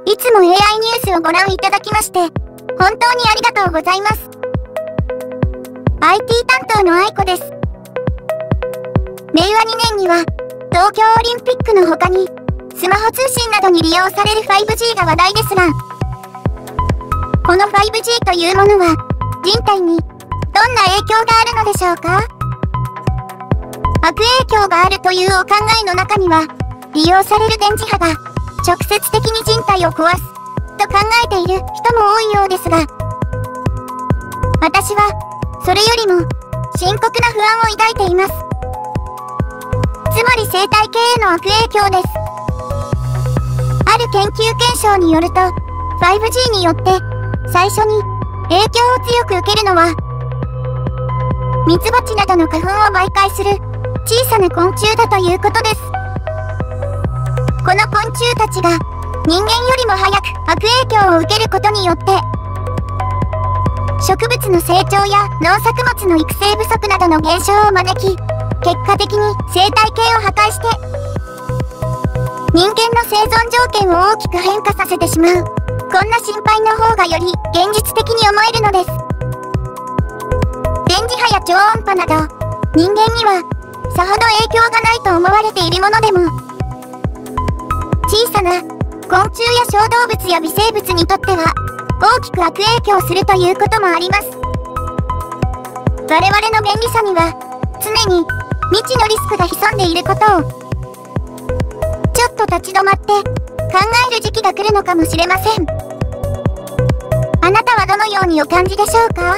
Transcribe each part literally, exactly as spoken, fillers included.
いつも エーアイ ニュースをご覧いただきまして、本当にありがとうございます。アイティー 担当の愛子です。めいわにねんには、東京オリンピックの他に、スマホ通信などに利用される ファイブジー が話題ですが、この ファイブジー というものは、人体にどんな影響があるのでしょうか？悪影響があるというお考えの中には、利用される電磁波が直接的に人体を壊すと考えている人も多いようですが、私はそれよりも深刻な不安を抱いています。つまり生態系への悪影響です。ある研究検証によると、ファイブジー によって最初に影響を強く受けるのは、ミツバチなどの花粉を媒介する小さな昆虫だということです。この昆虫たちが人間よりも早く悪影響を受けることによって、植物の成長や農作物の育成不足などの減少を招き、結果的に生態系を破壊して、人間の生存条件を大きく変化させてしまう。こんな心配の方がより現実的に思えるのです。電磁波や超音波など、人間にはさほど影響がないと思われているものでも、小さな昆虫や小動物や微生物にとっては大きく悪影響するということもあります。我々の便利さには常に未知のリスクが潜んでいることを、ちょっと立ち止まって考える時期が来るのかもしれません。あなたはどのようにお感じでしょうか？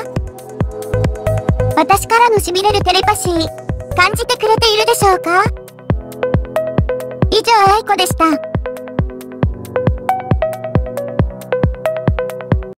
私からのしびれるテレパシー、感じてくれているでしょうか？以上、愛子でした。